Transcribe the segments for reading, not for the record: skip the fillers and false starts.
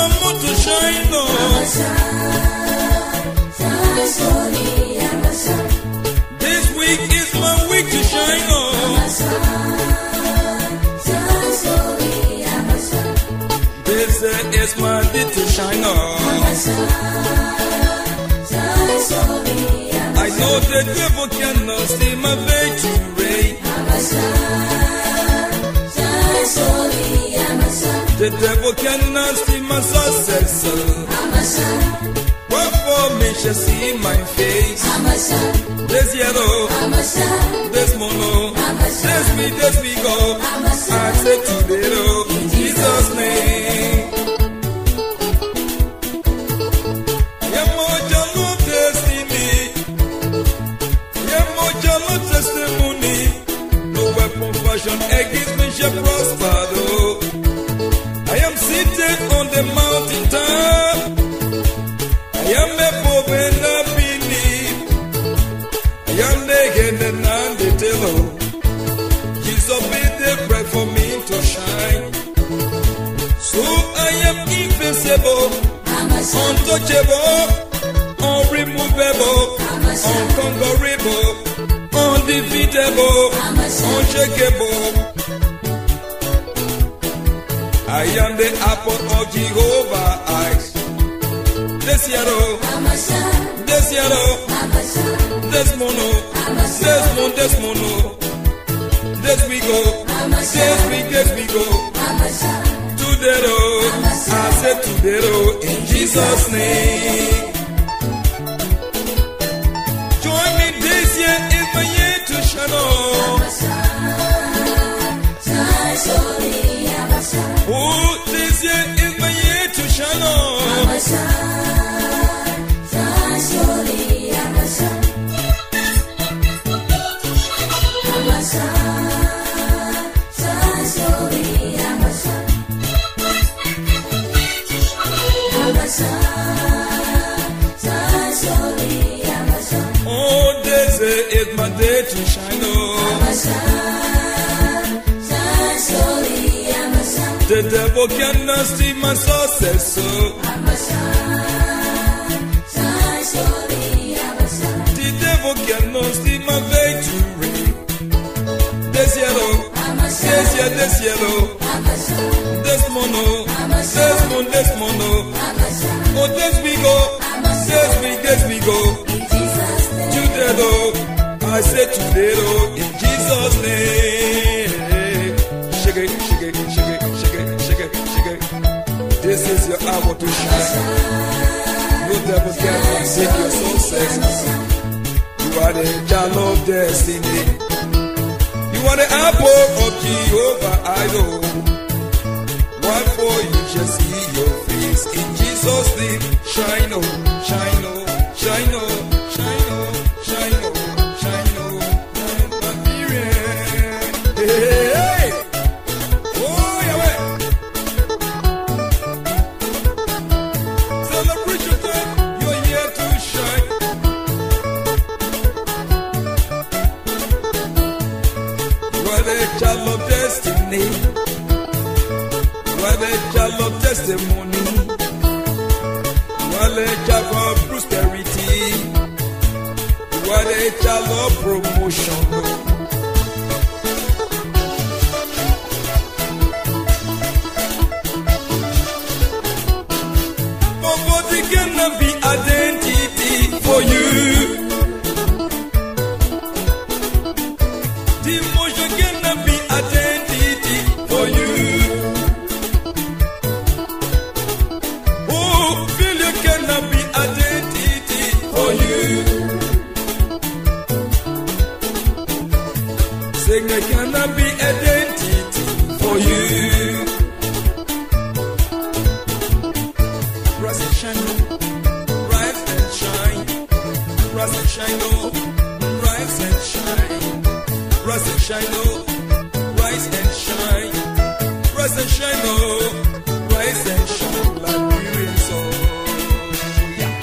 my mood to shine, Lord. This week is my week to shine, Lord. This is my day to shine, Lord. I know the devil cannot see my victory. The devil cannot see my success. What for me shall see my face? This yellow, this mono, this we go. I say today, in Jesus' name. Testimony, no weapon fashioned against me shall prosper. Though I am seated on the mountain top, I am above and not beneath. I am naked and on the tail. Jesus made the bread for me to shine. So I am invincible, untouchable, unremovable, unconquerable, undefeatable, unshakable. I am the apple of Jehovah's eyes. This yellow, this mono, this we go, this we go. Today, I said today, in Jesus' name. Join me this year, is my year to shine on. Oh, this year is my year to shine on. Oh, this is my day to shine on. The devil cannot see my success. The devil cannot see my victory. This yellow, this mono, this mono. Oh, this we go, this we go. Today, I say today, in Jesus' name. Shake it, shake it, shake it, shake it, shake it, shake it. This is your hour to shine. No devil can take your success. You are the child of destiny. You are the apple of Jehovah, I know. What for you shall see your face in Jesus' name. Shine on, shine on, shine on, shine on, shine on, shine on. Hey, oh yeah, celebrate your time. You're here to shine. You are the child of destiny. You are the child of testimony. You are the child of prosperity. You are the child of promotion. Poverty cannot be identity for you. Demotion cannot be identity for you. Oh, failure cannot be identity for you. Sickness cannot be identity for you. Rise and shine, rise and shine, rise and shine, oh, rise and shine, rise and shine, oh, rise and shine, rise and shine, oh, rise and shine like beauty soul. Yeah.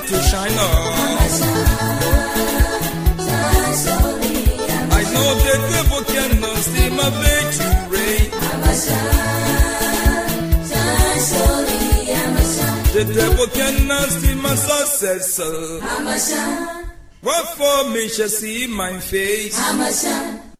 to shine on. I know the devil cannot steal my victory. The devil cannot steal my success. What for me shall see my face?